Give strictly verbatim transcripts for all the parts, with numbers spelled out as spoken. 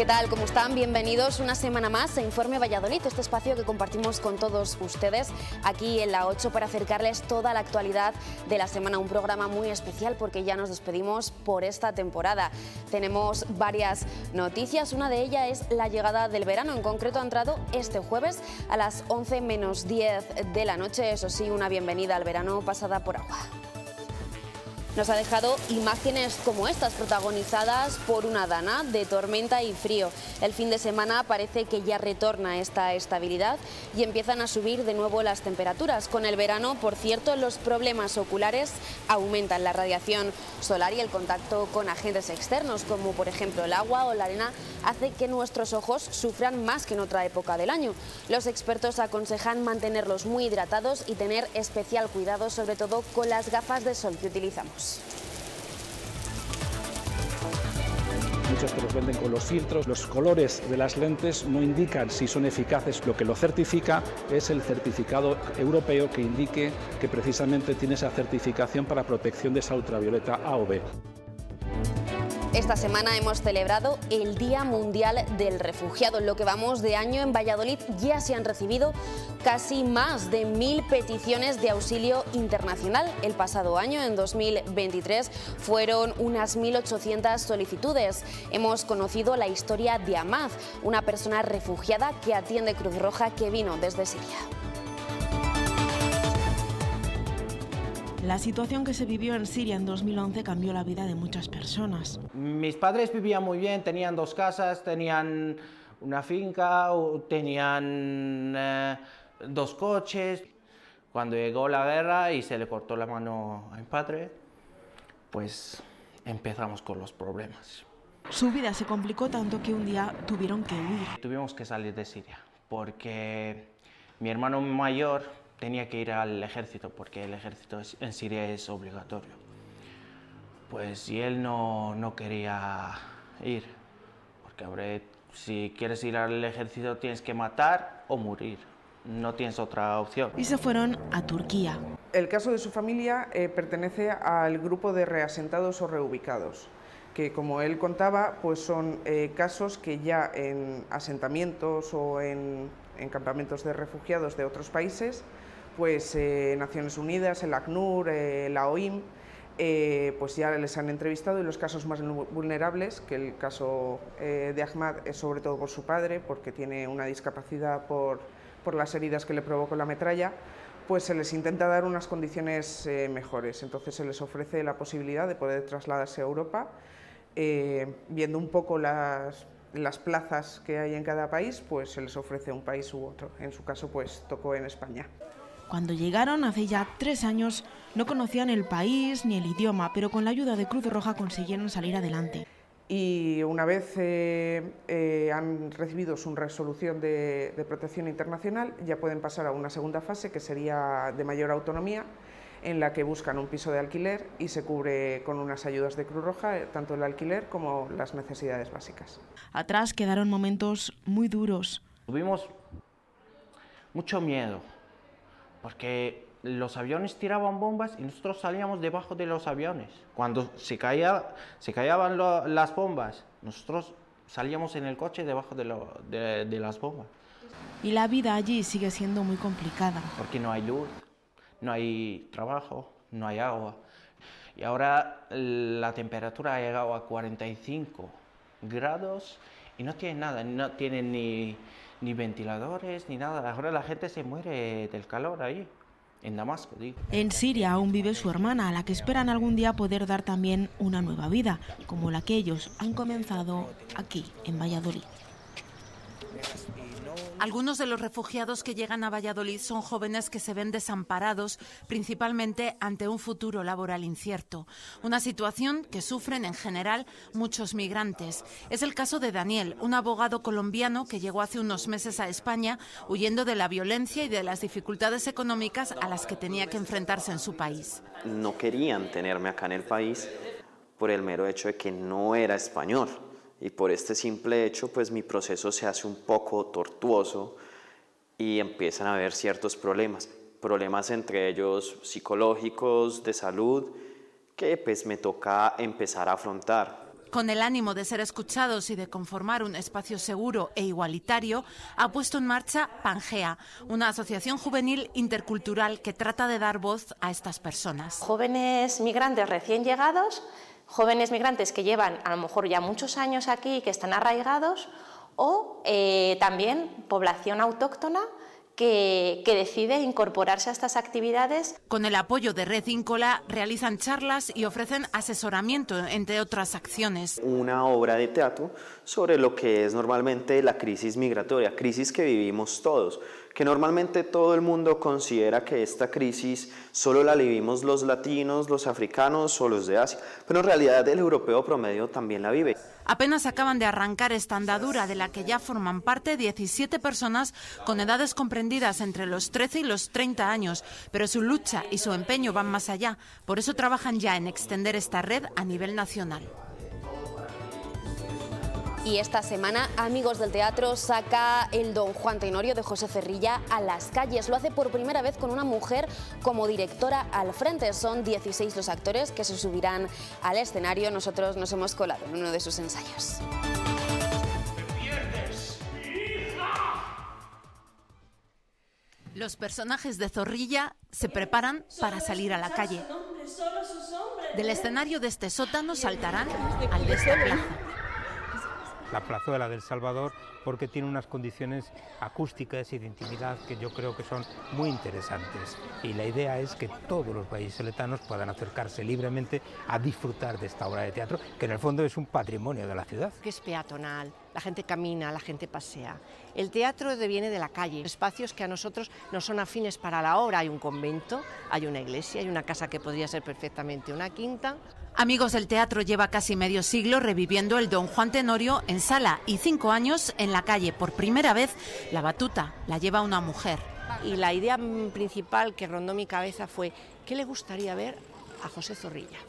tal? ¿Cómo están? Bienvenidos una semana más a Informe Valladolid, este espacio que compartimos con todos ustedes aquí en la ocho para acercarles toda la actualidad de la semana. Un programa muy especial porque ya nos despedimos por esta temporada. Tenemos varias noticias, una de ellas es la llegada del verano. En concreto ha entrado este jueves a las once menos diez de la noche. Eso sí, una bienvenida al verano pasada por agua. Nos ha dejado imágenes como estas, protagonizadas por una dana de tormenta y frío. El fin de semana parece que ya retorna esta estabilidad y empiezan a subir de nuevo las temperaturas. Con el verano, por cierto, los problemas oculares aumentan. La radiación solar y el contacto con agentes externos, como por ejemplo el agua o la arena, hace que nuestros ojos sufran más que en otra época del año. Los expertos aconsejan mantenerlos muy hidratados y tener especial cuidado, sobre todo con las gafas de sol que utilizamos. Muchos te los venden con los filtros. Los colores de las lentes no indican si son eficaces. Lo que lo certifica es el certificado europeo que indique que precisamente tiene esa certificación para protección de esa ultravioleta A o B. Esta semana hemos celebrado el Día Mundial del Refugiado. En lo que vamos de año en Valladolid ya se han recibido casi más de mil peticiones de auxilio internacional. El pasado año, en dos mil veintitrés, fueron unas mil ochocientas solicitudes. Hemos conocido la historia de Amad, una persona refugiada que atiende Cruz Roja que vino desde Siria. La situación que se vivió en Siria en dos mil once cambió la vida de muchas personas. Mis padres vivían muy bien, tenían dos casas, tenían una finca, tenían eh, dos coches. Cuando llegó la guerra y se le cortó la mano a mi padre, pues empezamos con los problemas. Su vida se complicó tanto que un día tuvieron que huir. Tuvimos que salir de Siria porque mi hermano mayor tenía que ir al ejército, porque el ejército en Siria es obligatorio. Pues y él no, no quería ir, porque hombre, si quieres ir al ejército tienes que matar o morir, no tienes otra opción. Y se fueron a Turquía. El caso de su familia eh, pertenece al grupo de reasentados o reubicados, que como él contaba, pues son eh, casos que ya en asentamientos o en, en campamentos de refugiados de otros países, pues eh, Naciones Unidas, el ACNUR, eh, la O I M, eh, pues ya les han entrevistado, y los casos más vulnerables, que el caso eh, de Ahmad es sobre todo por su padre, porque tiene una discapacidad por, por las heridas que le provocó la metralla, pues se les intenta dar unas condiciones eh, mejores. Entonces se les ofrece la posibilidad de poder trasladarse a Europa, eh, viendo un poco las, las plazas que hay en cada país, pues se les ofrece un país u otro. En su caso, pues tocó en España. Cuando llegaron hace ya tres años no conocían el país ni el idioma, pero con la ayuda de Cruz Roja consiguieron salir adelante. Y una vez eh, eh, han recibido su resolución de, de protección internacional, ya pueden pasar a una segunda fase, que sería de mayor autonomía, en la que buscan un piso de alquiler y se cubre con unas ayudas de Cruz Roja tanto el alquiler como las necesidades básicas. Atrás quedaron momentos muy duros. Tuvimos mucho miedo, porque los aviones tiraban bombas y nosotros salíamos debajo de los aviones. Cuando se, caía, se caían lo, las bombas, nosotros salíamos en el coche debajo de, lo, de, de las bombas. Y la vida allí sigue siendo muy complicada. Porque no hay luz, no hay trabajo, no hay agua. Y ahora la temperatura ha llegado a cuarenta y cinco grados y no tienen nada, no tienen ni... ni ventiladores, ni nada. Ahora la gente se muere del calor ahí, en Damasco, digo. En Siria aún vive su hermana, a la que esperan algún día poder dar también una nueva vida, como la que ellos han comenzado aquí, en Valladolid. Algunos de los refugiados que llegan a Valladolid son jóvenes que se ven desamparados, principalmente ante un futuro laboral incierto. Una situación que sufren en general muchos migrantes. Es el caso de Daniel, un abogado colombiano que llegó hace unos meses a España huyendo de la violencia y de las dificultades económicas a las que tenía que enfrentarse en su país. No querían tenerme acá en el país por el mero hecho de que no era español. Y por este simple hecho, pues mi proceso se hace un poco tortuoso y empiezan a haber ciertos problemas. Problemas entre ellos psicológicos, de salud, que pues me toca empezar a afrontar. Con el ánimo de ser escuchados y de conformar un espacio seguro e igualitario, ha puesto en marcha Pangea, una asociación juvenil intercultural que trata de dar voz a estas personas. Jóvenes migrantes recién llegados, jóvenes migrantes que llevan a lo mejor ya muchos años aquí y que están arraigados, o eh, también población autóctona Que, que decide incorporarse a estas actividades. Con el apoyo de Red Íncola realizan charlas y ofrecen asesoramiento, entre otras acciones. Una obra de teatro sobre lo que es normalmente la crisis migratoria, crisis que vivimos todos, que normalmente todo el mundo considera que esta crisis solo la vivimos los latinos, los africanos o los de Asia, pero en realidad el europeo promedio también la vive. Apenas acaban de arrancar esta andadura de la que ya forman parte diecisiete personas con edades comprendidas entre los trece y los treinta años, pero su lucha y su empeño van más allá, por eso trabajan ya en extender esta red a nivel nacional. Y esta semana, Amigos del Teatro saca el Don Juan Tenorio de José Zorrilla a las calles. Lo hace por primera vez con una mujer como directora al frente. Son dieciséis los actores que se subirán al escenario. Nosotros nos hemos colado en uno de sus ensayos. Los personajes de Zorrilla se preparan para salir a la calle. Del escenario de este sótano saltarán al de esta plaza. La plazuela del Salvador, porque tiene unas condiciones acústicas y de intimidad que yo creo que son muy interesantes. Y la idea es que todos los vallisoletanos puedan acercarse libremente a disfrutar de esta obra de teatro, que en el fondo es un patrimonio de la ciudad. Que es peatonal, la gente camina, la gente pasea. El teatro viene de la calle, espacios que a nosotros no son afines para la obra. Hay un convento, hay una iglesia, hay una casa que podría ser perfectamente una quinta. Amigos del Teatro lleva casi medio siglo reviviendo el Don Juan Tenorio en sala y cinco años en la calle. Por primera vez la batuta la lleva una mujer. Y la idea principal que rondó mi cabeza fue ¿qué le gustaría ver a José Zorrilla?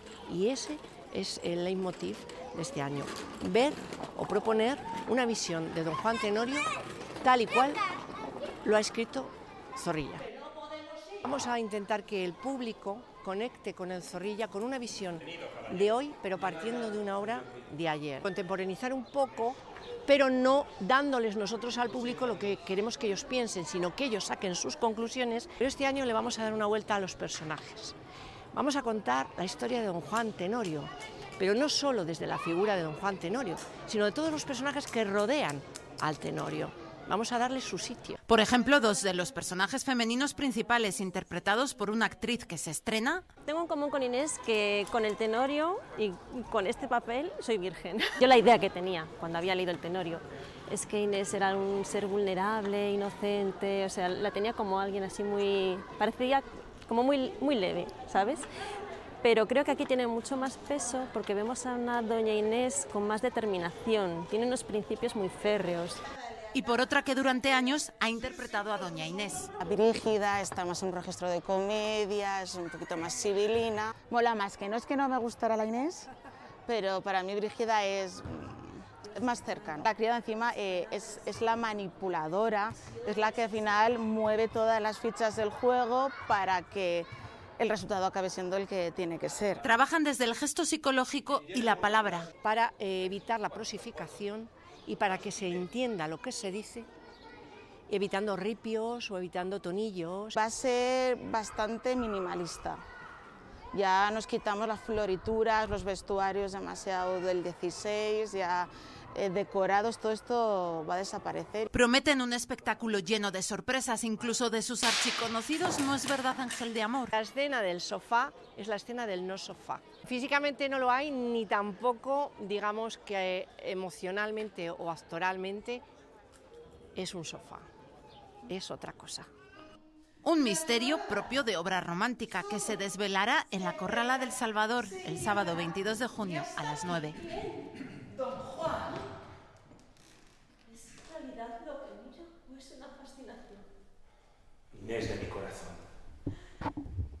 Y ese es el leitmotiv de este año, ver o proponer una visión de Don Juan Tenorio tal y cual lo ha escrito Zorrilla. Vamos a intentar que el público conecte con el Zorrilla con una visión de hoy, pero partiendo de una obra de ayer. Contemporaneizar un poco, pero no dándoles nosotros al público lo que queremos que ellos piensen, sino que ellos saquen sus conclusiones. Pero este año le vamos a dar una vuelta a los personajes. Vamos a contar la historia de Don Juan Tenorio, pero no solo desde la figura de Don Juan Tenorio, sino de todos los personajes que rodean al Tenorio. Vamos a darle su sitio. Por ejemplo, dos de los personajes femeninos principales interpretados por una actriz que se estrena. Tengo en común con Inés que con el Tenorio y con este papel soy virgen. Yo la idea que tenía cuando había leído el Tenorio es que Inés era un ser vulnerable, inocente, o sea, la tenía como alguien así muy... parecía como muy, muy leve, ¿sabes? Pero creo que aquí tiene mucho más peso porque vemos a una doña Inés con más determinación, tiene unos principios muy férreos. Y por otra que durante años ha interpretado a doña Inés. Brígida, está más en un registro de comedia, es un poquito más sibilina. Mola más, que no es que no me gustara la Inés, pero para mí Brígida es, es más cercana. La criada encima eh, es, es la manipuladora, es la que al final mueve todas las fichas del juego para que el resultado acabe siendo el que tiene que ser. Trabajan desde el gesto psicológico y la palabra. Para eh, evitar la prosificación y para que se entienda lo que se dice, evitando ripios o evitando tonillos. Va a ser bastante minimalista. Ya nos quitamos las florituras, los vestuarios demasiado del dieciséis, ya eh, decorados, todo esto va a desaparecer. Prometen un espectáculo lleno de sorpresas, incluso de sus archiconocidos ¿No es verdad, Ángel de Amor? La escena del sofá es la escena del no sofá. Físicamente no lo hay, ni tampoco, digamos que emocionalmente o actoralmente es un sofá, es otra cosa. Un misterio propio de obra romántica que se desvelará en la Corrala del Salvador el sábado veintidós de junio a las nueve. Don Juan, ¿es realidad lo que miro o es una fascinación? Inés de mi corazón.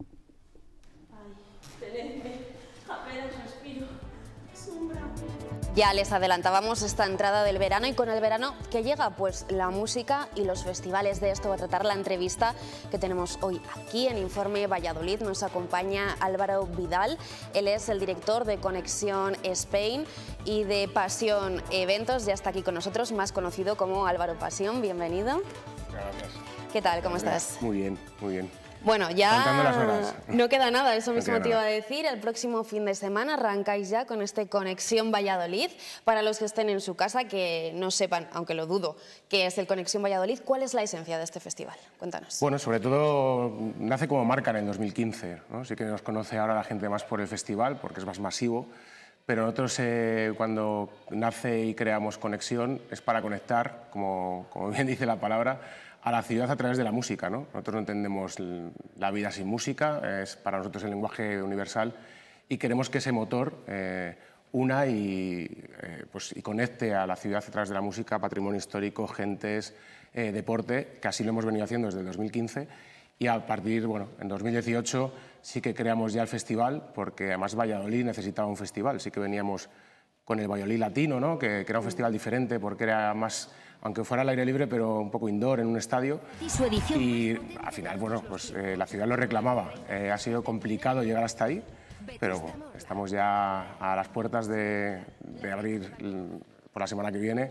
Ay, tenedme, apenas respiro, es un bravo. Ya les adelantábamos esta entrada del verano y con el verano que llega, pues la música y los festivales. De esto va a tratar la entrevista que tenemos hoy aquí en Informe Valladolid. Nos acompaña Álvaro Vidal, él es el director de Conexión Spain y de Pasión Eventos, ya está aquí con nosotros, más conocido como Álvaro Pasión. Bienvenido. Gracias. ¿Qué tal? ¿Cómo estás? Muy bien, muy bien. Bueno, ya Contando las horas. No queda nada, eso No mismo queda te iba a nada. decir. El próximo fin de semana arrancáis ya con este Conexión Valladolid. Para los que estén en su casa, que no sepan, aunque lo dudo, qué es el Conexión Valladolid, ¿cuál es la esencia de este festival? Cuéntanos. Bueno, sobre todo nace como marca en el dos mil quince, ¿no? Sí que nos conoce ahora la gente más por el festival, porque es más masivo, pero nosotros eh, cuando nace y creamos Conexión es para conectar, como, como bien dice la palabra, a la ciudad a través de la música, ¿no? Nosotros no entendemos la vida sin música, es para nosotros el lenguaje universal y queremos que ese motor eh, una y, eh, pues, y conecte a la ciudad a través de la música, patrimonio histórico, gentes, eh, deporte, que así lo hemos venido haciendo desde el dos mil quince y a partir, bueno, en dos mil dieciocho sí que creamos ya el festival porque además Valladolid necesitaba un festival, sí que veníamos con el Valladolid Latino, ¿no? que, que era un festival diferente porque era más, aunque fuera al aire libre, pero un poco indoor en un estadio. Y su edición. Y al final, bueno, pues eh, la ciudad lo reclamaba. Eh, ha sido complicado llegar hasta ahí, pero bueno, estamos ya a las puertas de, de abrir por la semana que viene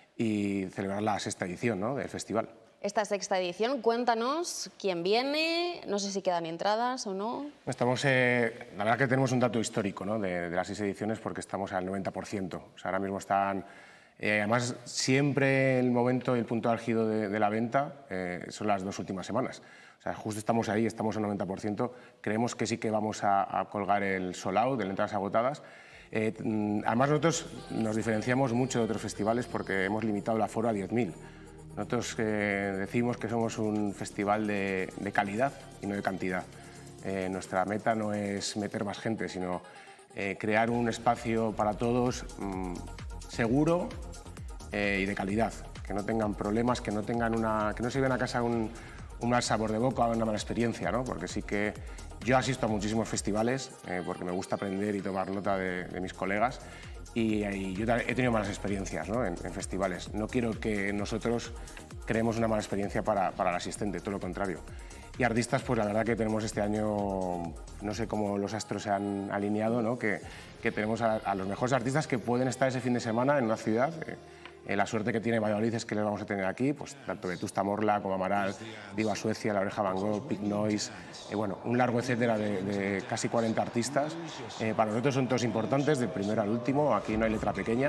y celebrar la sexta edición, ¿no? del festival. Esta sexta edición, cuéntanos quién viene, no sé si quedan entradas o no. Estamos, eh, la verdad que tenemos un dato histórico, ¿no? de, de las seis ediciones porque estamos al noventa por ciento. O sea, ahora mismo están... Eh, además, siempre el momento y el punto álgido de, de la venta eh, son las dos últimas semanas. O sea, justo estamos ahí, estamos al noventa por ciento. Creemos que sí que vamos a, a colgar el sold out, de entradas agotadas. Eh, además, nosotros nos diferenciamos mucho de otros festivales porque hemos limitado el aforo a diez mil. Nosotros eh, decimos que somos un festival de, de calidad y no de cantidad. Eh, nuestra meta no es meter más gente, sino eh, crear un espacio para todos mmm, seguro eh, y de calidad, que no tengan problemas, que no, tengan una, que no se lleven a casa un, un mal sabor de boca o una mala experiencia, ¿no? Porque sí que yo asisto a muchísimos festivales eh, porque me gusta aprender y tomar nota de, de mis colegas y, y yo he tenido malas experiencias, ¿no? en, en festivales. No quiero que nosotros creemos una mala experiencia para, para el asistente, todo lo contrario. Y artistas, pues la verdad que tenemos este año, no sé cómo los astros se han alineado, ¿no? que, que tenemos a, a los mejores artistas que pueden estar ese fin de semana en una ciudad. Eh, eh, la suerte que tiene Valladolid es que les vamos a tener aquí, pues tanto Vetusta Morla como Amaral, Viva Suecia, La Oreja Van Gogh, Pink Noise, eh, bueno, un largo etcétera de, de casi cuarenta artistas. Eh, para nosotros son todos importantes, del primero al último, aquí no hay letra pequeña.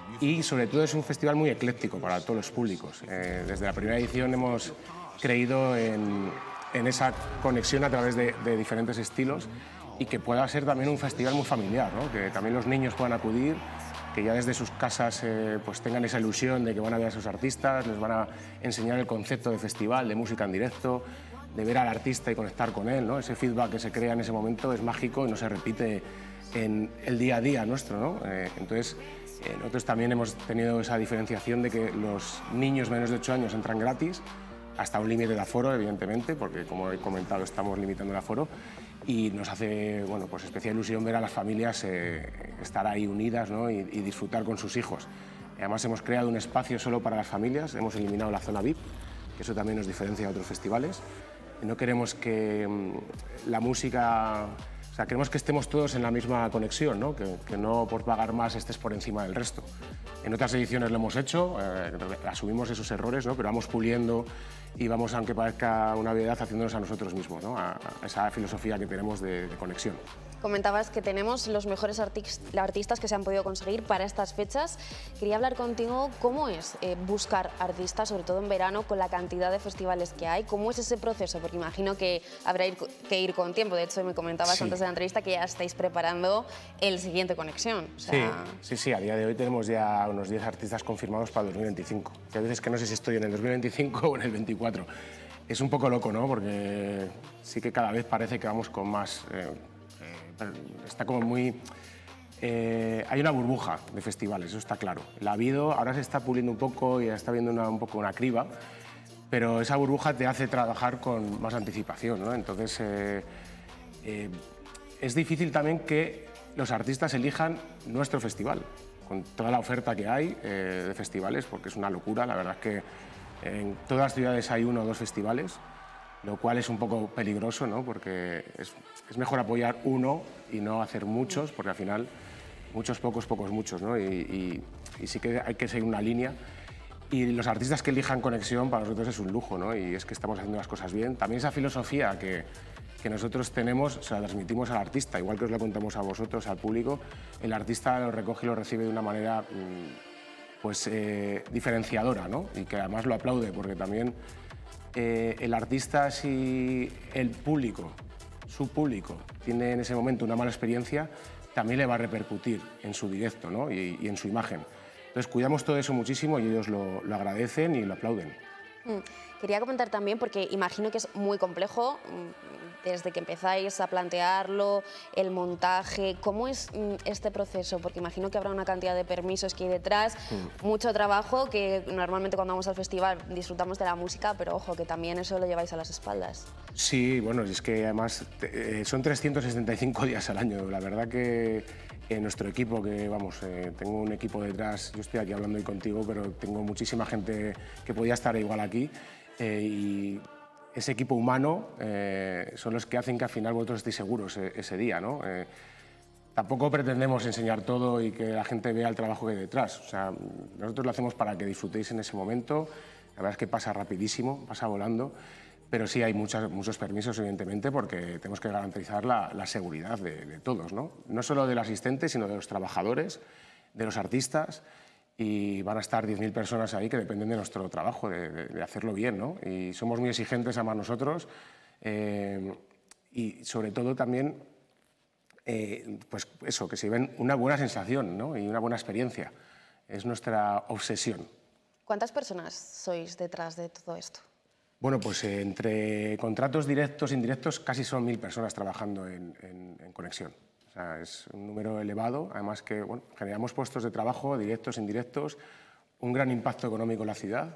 Y sobre todo es un festival muy ecléctico para todos los públicos. Eh, desde la primera edición hemos creído en, en esa conexión a través de, de diferentes estilos y que pueda ser también un festival muy familiar, ¿no? Que también los niños puedan acudir, que ya desde sus casas eh, pues tengan esa ilusión de que van a ver a sus artistas, les van a enseñar el concepto de festival, de música en directo, de ver al artista y conectar con él, ¿no? Ese feedback que se crea en ese momento es mágico y no se repite en el día a día nuestro, ¿no? Eh, entonces, eh, nosotros también hemos tenido esa diferenciación de que los niños menos de ocho años entran gratis, hasta un límite de aforo, evidentemente, porque como he comentado estamos limitando el aforo, y nos hace, bueno, pues especial ilusión ver a las familias eh, estar ahí unidas, ¿no? y, y disfrutar con sus hijos. Además hemos creado un espacio solo para las familias, hemos eliminado la zona V I P, que eso también nos diferencia de otros festivales. No queremos que mmm, la música... O sea, queremos que estemos todos en la misma conexión, ¿no? Que, que no por pagar más estés por encima del resto. En otras ediciones lo hemos hecho, eh, asumimos esos errores, ¿no? Pero vamos puliendo y vamos, aunque parezca una obviedad, haciéndonos a nosotros mismos, ¿no? a, a esa filosofía que tenemos de, de conexión. Comentabas que tenemos los mejores artistas que se han podido conseguir para estas fechas. Quería hablar contigo, ¿cómo es eh, buscar artistas, sobre todo en verano, con la cantidad de festivales que hay? ¿Cómo es ese proceso? Porque imagino que habrá ir, que ir con tiempo. De hecho, me comentabas sí. antes de la entrevista que ya estáis preparando el siguiente Conexión. O sea... sí, sí, sí, a día de hoy tenemos ya unos diez artistas confirmados para el dos mil veinticinco. Que a veces que no sé si estoy en el dos mil veinticinco o en el veinticuatro. Es un poco loco, ¿no? Porque sí que cada vez parece que vamos con más... Eh, Está como muy... Eh, hay una burbuja de festivales, eso está claro. La ha habido, ahora se está puliendo un poco y ya está viendo una, un poco una criba, pero esa burbuja te hace trabajar con más anticipación, ¿no? Entonces, eh, eh, es difícil también que los artistas elijan nuestro festival. con toda la oferta que hay eh, de festivales, porque es una locura. La verdad es que en todas las ciudades hay uno o dos festivales, lo cual es un poco peligroso, ¿no? Porque es, es mejor apoyar uno y no hacer muchos, porque al final muchos pocos, pocos muchos, ¿no? Y, y, y sí que hay que seguir una línea. Y los artistas que elijan Conexión para nosotros es un lujo, ¿no? Y es que estamos haciendo las cosas bien. También esa filosofía que, que nosotros tenemos se la transmitimos al artista, igual que os la contamos a vosotros, al público. El artista lo recoge y lo recibe de una manera pues, eh, diferenciadora, ¿no? Y que además lo aplaude, porque también eh, el artista, si el público, su público, tiene en ese momento una mala experiencia, también le va a repercutir en su directo, ¿no? y, y en su imagen. Entonces cuidamos todo eso muchísimo y ellos lo, lo agradecen y lo aplauden. Mm. Quería comentar también, porque imagino que es muy complejo, desde que empezáis a plantearlo, el montaje, ¿cómo es este proceso? Porque imagino que habrá una cantidad de permisos que hay detrás, mm. mucho trabajo, que normalmente cuando vamos al festival disfrutamos de la música, pero ojo, que también eso lo lleváis a las espaldas. Sí, bueno, es que además eh, son trescientos sesenta y cinco días al año. La verdad que en nuestro equipo, que vamos, eh, tengo un equipo detrás, yo estoy aquí hablando hoy contigo, pero tengo muchísima gente que podía estar igual aquí, eh, y ese equipo humano eh, son los que hacen que al final vosotros estéis seguros eh, ese día, ¿no? Eh, tampoco pretendemos enseñar todo y que la gente vea el trabajo que hay detrás. O sea, nosotros lo hacemos para que disfrutéis en ese momento. La verdad es que pasa rapidísimo, pasa volando. Pero sí hay muchas, muchos permisos, evidentemente, porque tenemos que garantizar la, la seguridad de, de todos, ¿no? No solo del asistente, sino de los trabajadores, de los artistas, y van a estar diez mil personas ahí que dependen de nuestro trabajo, de, de, de hacerlo bien, ¿no? Y somos muy exigentes, además, nosotros, eh, y sobre todo también, eh, pues eso, que se ven una buena sensación, ¿no? Y una buena experiencia. Es nuestra obsesión. ¿Cuántas personas sois detrás de todo esto? Bueno, pues eh, entre contratos directos e indirectos casi son mil personas trabajando en, en, en Conexión. O sea, es un número elevado, además que bueno, generamos puestos de trabajo directos e indirectos, un gran impacto económico en la ciudad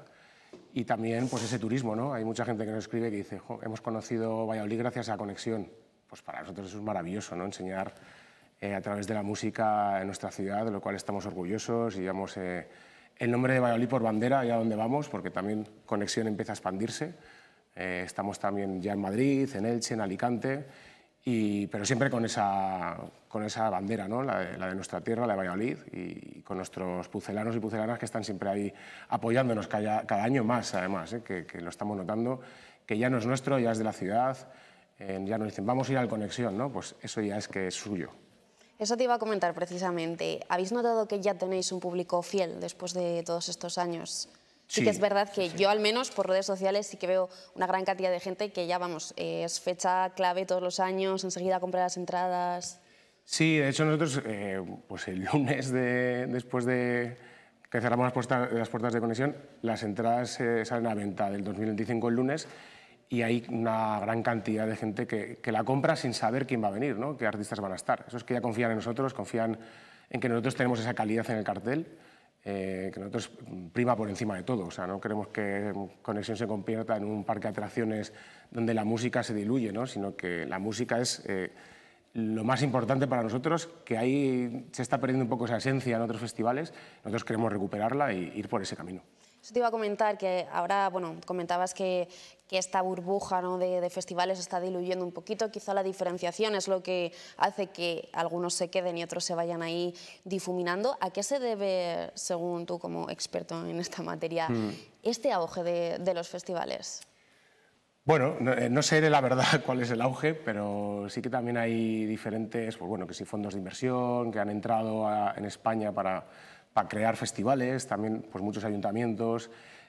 y también pues, ese turismo, ¿no? Hay mucha gente que nos escribe que dice, hemos conocido Valladolid gracias a Conexión. Pues para nosotros eso es maravilloso, ¿no? Enseñar eh, a través de la música en nuestra ciudad, de lo cual estamos orgullosos y digamos, eh, el nombre de Valladolid por bandera, allá donde vamos, porque también Conexión empieza a expandirse. Eh, estamos también ya en Madrid, en Elche, en Alicante, y, pero siempre con esa, con esa bandera, ¿no? la, de, la de nuestra tierra, la de Valladolid, y, y con nuestros pucelanos y pucelanas que están siempre ahí apoyándonos cada, cada año más, además, ¿eh? que, que lo estamos notando, que ya no es nuestro, ya es de la ciudad, eh, ya nos dicen, vamos a ir al Conexión, ¿no? Pues eso ya es que es suyo. Eso te iba a comentar precisamente. ¿Habéis notado que ya tenéis un público fiel después de todos estos años? Sí, sí que es verdad que sí. Yo al menos por redes sociales sí que veo una gran cantidad de gente que ya, vamos, eh, es fecha clave todos los años, enseguida compra las entradas. Sí, de hecho nosotros eh, pues el lunes de, después de que cerramos las puertas, las puertas de Conexión, las entradas eh, salen a venta del dos mil veinticinco el lunes. Y hay una gran cantidad de gente que, que la compra sin saber quién va a venir, ¿no? Qué artistas van a estar. Eso es que ya confían en nosotros, confían en que nosotros tenemos esa calidad en el cartel, eh, que nosotros prima por encima de todo. O sea, no queremos que Conexión se convierta en un parque de atracciones donde la música se diluye, ¿no? Sino que la música es eh, lo más importante para nosotros, que ahí se está perdiendo un poco esa esencia en otros festivales. Nosotros queremos recuperarla e ir por ese camino. Eso te iba a comentar, que ahora, bueno, comentabas que, que esta burbuja, ¿no? de, de festivales está diluyendo un poquito, quizá la diferenciación es lo que hace que algunos se queden y otros se vayan ahí difuminando. ¿A qué se debe, según tú como experto en esta materia, mm. este auge de, de los festivales? Bueno, no, no sé la verdad cuál es el auge, pero sí que también hay diferentes, pues bueno, que sí, fondos de inversión que han entrado a, en España para... para crear festivales, también pues, muchos ayuntamientos.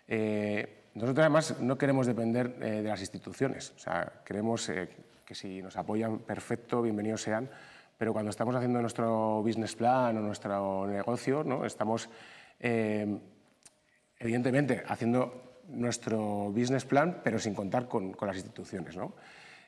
Eh, nosotros además no queremos depender eh, de las instituciones, o sea, queremos eh, que si nos apoyan, perfecto, bienvenidos sean, pero cuando estamos haciendo nuestro business plan o nuestro negocio, ¿no? estamos eh, evidentemente haciendo nuestro business plan, pero sin contar con, con las instituciones, ¿no?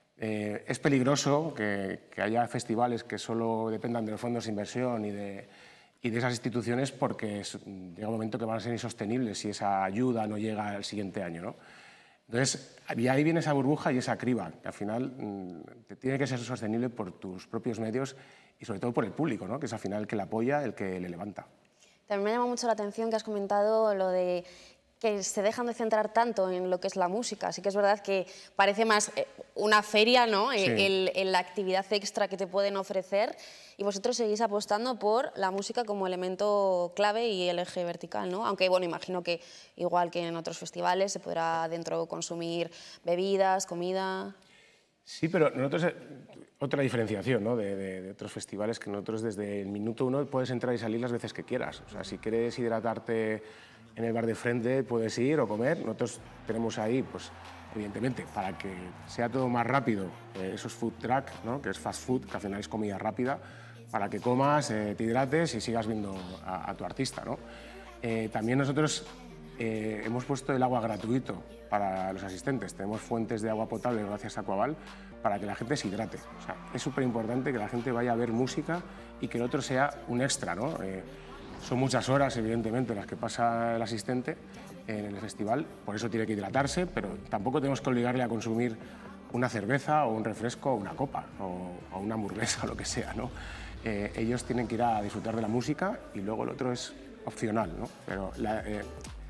Eh, es peligroso que, que haya festivales que solo dependan de los fondos de inversión y de y de esas instituciones porque es, llega un momento que van a ser insostenibles si esa ayuda no llega al siguiente año, ¿no? Entonces, y ahí viene esa burbuja y esa criba, que al final te tiene que ser sostenible por tus propios medios y sobre todo por el público, ¿no? Que es al final el que la apoya, el que le levanta. También me llama mucho la atención que has comentado lo de que se dejan de centrar tanto en lo que es la música. Sí que es verdad que parece más una feria, ¿no? Sí. El, el, la actividad extra que te pueden ofrecer, y vosotros seguís apostando por la música como elemento clave y el eje vertical, ¿no? Aunque, bueno, imagino que igual que en otros festivales se podrá dentro consumir bebidas, comida... Sí, pero nosotros, otra diferenciación, ¿no? de, de, de otros festivales, que nosotros desde el minuto uno puedes entrar y salir las veces que quieras. O sea, si quieres hidratarte en el bar de frente, puedes ir o comer. Nosotros tenemos ahí, pues, evidentemente, para que sea todo más rápido, eh, esos food truck, ¿no? Que es fast food, que al final es comida rápida, para que comas, eh, te hidrates y sigas viendo a, a tu artista, ¿no? Eh, también nosotros eh, hemos puesto el agua gratuito para los asistentes. Tenemos fuentes de agua potable gracias a Aquaval para que la gente se hidrate. O sea, es súper importante que la gente vaya a ver música y que el otro sea un extra, ¿no? Eh, son muchas horas, evidentemente, las que pasa el asistente en el festival, por eso tiene que hidratarse, pero tampoco tenemos que obligarle a consumir una cerveza o un refresco o una copa o, o una hamburguesa o lo que sea, ¿no? Eh, ellos tienen que ir a disfrutar de la música y luego el otro es opcional, ¿no? Pero la, eh,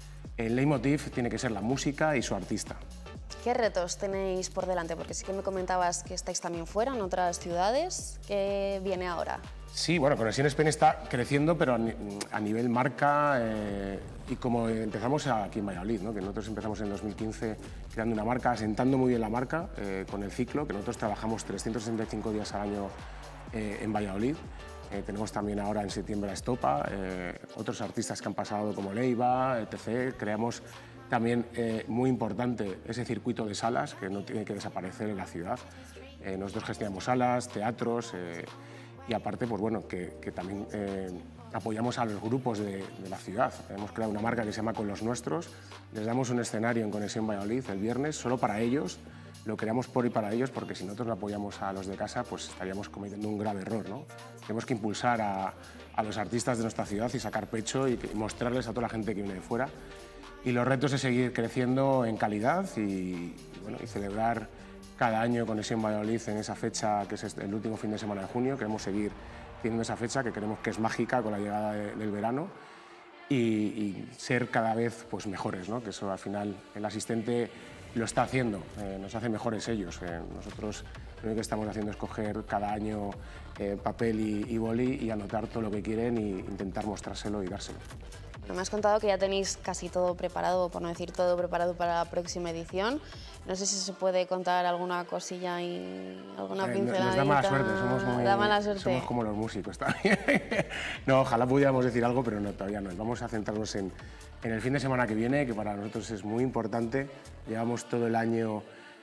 el leitmotiv tiene que ser la música y su artista. ¿Qué retos tenéis por delante? Porque sí que me comentabas que estáis también fuera, en otras ciudades. ¿Qué viene ahora? Sí, bueno, Conexión Spain está creciendo, pero a nivel marca eh, y como empezamos aquí en Valladolid, ¿no? Que nosotros empezamos en dos mil quince creando una marca, asentando muy bien la marca eh, con el ciclo, que nosotros trabajamos trescientos sesenta y cinco días al año eh, en Valladolid. Eh, tenemos también ahora en septiembre a Estopa, eh, otros artistas que han pasado como Leiva, etcétera. Creamos también, eh, muy importante, ese circuito de salas que no tiene que desaparecer en la ciudad. Eh, nosotros gestionamos salas, teatros eh, y aparte, pues bueno, que, que también eh, apoyamos a los grupos de, de la ciudad. Hemos creado una marca que se llama Con los Nuestros. Les damos un escenario en Conexión Valladolid el viernes solo para ellos. Lo creamos por y para ellos porque si nosotros no apoyamos a los de casa, pues estaríamos cometiendo un grave error, ¿no? Tenemos que impulsar a, a los artistas de nuestra ciudad y sacar pecho y, y mostrarles a toda la gente que viene de fuera. Y los retos es seguir creciendo en calidad y, y, bueno, y celebrar cada año Conexión Valladolid en esa fecha que es el último fin de semana de junio. Queremos seguir teniendo esa fecha que creemos que es mágica con la llegada de, del verano y, y ser cada vez pues, mejores, ¿no? Que eso al final el asistente lo está haciendo, eh, nos hace mejores ellos. Eh, nosotros lo único que estamos haciendo es coger cada año eh, papel y, y boli y anotar todo lo que quieren e intentar mostrárselo y dárselo. Me has contado que ya tenéis casi todo preparado, por no decir todo preparado para la próxima edición. No sé si se puede contar alguna cosilla y alguna eh, pinceladita. Nos da mala suerte, somos, muy, da mala suerte. somos como los músicos también. No, ojalá pudiéramos decir algo, pero no, todavía no. Vamos a centrarnos en, en el fin de semana que viene, que para nosotros es muy importante. Llevamos todo el año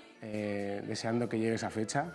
eh, deseando que llegue esa fecha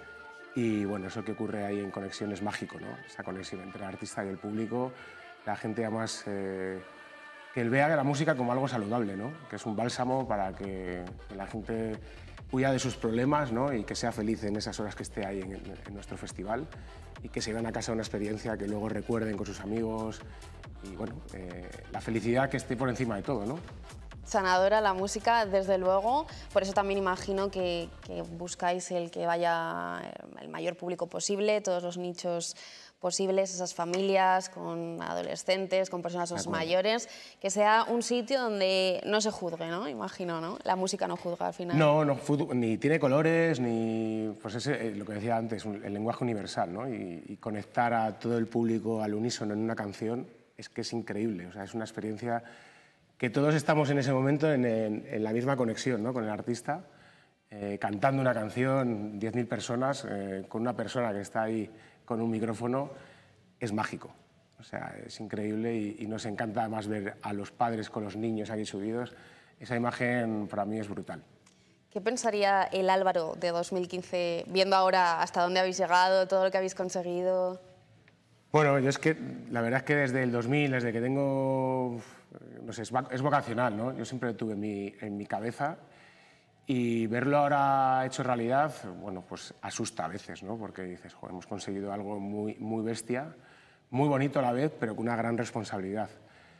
y bueno, eso que ocurre ahí en Conexión es mágico, ¿no? Esa conexión entre el artista y el público. La gente además... Eh, que él vea la música como algo saludable, ¿no? Que es un bálsamo para que la gente huya de sus problemas, ¿no? Y que sea feliz en esas horas que esté ahí en, en nuestro festival y que se vayan a casa una experiencia que luego recuerden con sus amigos y bueno, eh, la felicidad que esté por encima de todo, ¿no? Sanadora la música, desde luego, por eso también imagino que, que buscáis el que vaya el mayor público posible, todos los nichos posibles, esas familias con adolescentes, con personas más mayores, que sea un sitio donde no se juzgue, ¿no? Imagino, ¿no? La música no juzga al final. No, no ni tiene colores, ni... Pues ese, lo que decía antes, el lenguaje universal, ¿no? Y, y conectar a todo el público al unísono en una canción es que es increíble, o sea, es una experiencia que todos estamos en ese momento en, en, en la misma conexión, ¿no? Con el artista, eh, cantando una canción, diez mil personas, eh, con una persona que está ahí con un micrófono, es mágico. O sea, es increíble y, y nos encanta además ver a los padres con los niños aquí subidos. Esa imagen para mí es brutal. ¿Qué pensaría el Álvaro de dos mil quince, viendo ahora hasta dónde habéis llegado, todo lo que habéis conseguido? Bueno, yo es que la verdad es que desde el dos mil, desde que tengo... No sé, es vocacional, ¿no? Yo siempre lo tuve en mi, en mi cabeza y verlo ahora hecho realidad, bueno, pues asusta a veces, ¿no? Porque dices, joder, hemos conseguido algo muy, muy bestia, muy bonito a la vez, pero con una gran responsabilidad.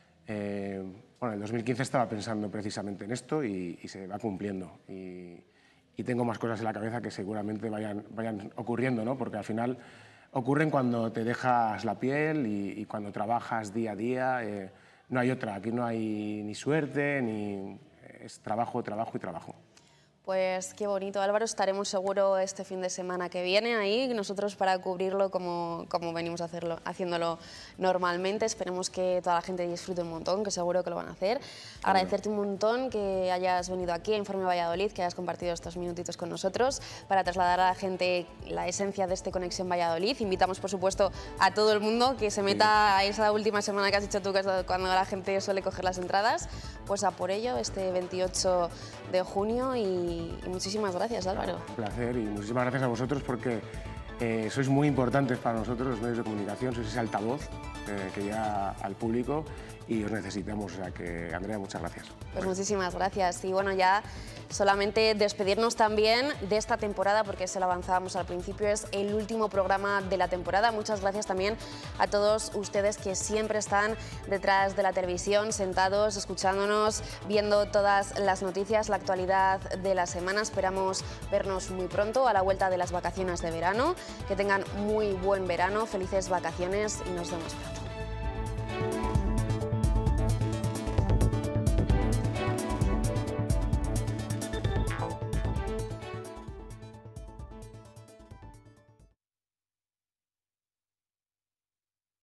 Eh, bueno, en dos mil quince estaba pensando precisamente en esto y, y se va cumpliendo. Y, y tengo más cosas en la cabeza que seguramente vayan, vayan ocurriendo, ¿no? Porque al final ocurren cuando te dejas la piel y, y cuando trabajas día a día. Eh, no hay otra, aquí no hay ni suerte, ni es trabajo, trabajo y trabajo. Pues qué bonito, Álvaro, estaremos seguro este fin de semana que viene ahí, nosotros para cubrirlo como, como venimos a hacerlo, haciéndolo normalmente. Esperemos que toda la gente disfrute un montón, que seguro que lo van a hacer. Agradecerte un montón que hayas venido aquí a Informe Valladolid, que hayas compartido estos minutitos con nosotros para trasladar a la gente la esencia de este Conexión Valladolid. Invitamos, por supuesto, a todo el mundo que se meta a esa última semana que has dicho tú, que es cuando la gente suele coger las entradas, pues a por ello este veintiocho de junio y Y muchísimas gracias, Álvaro. Un placer y muchísimas gracias a vosotros porque eh, sois muy importantes para nosotros, los medios de comunicación, sois ese altavoz eh, que llega al público y os necesitamos. O sea que, Andrea, muchas gracias. Pues muchísimas gracias. Y bueno, ya solamente despedirnos también de esta temporada, porque se lo avanzábamos al principio, es el último programa de la temporada. Muchas gracias también a todos ustedes que siempre están detrás de la televisión, sentados, escuchándonos, viendo todas las noticias, la actualidad de la semana. Esperamos vernos muy pronto a la vuelta de las vacaciones de verano. Que tengan muy buen verano, felices vacaciones y nos vemos pronto.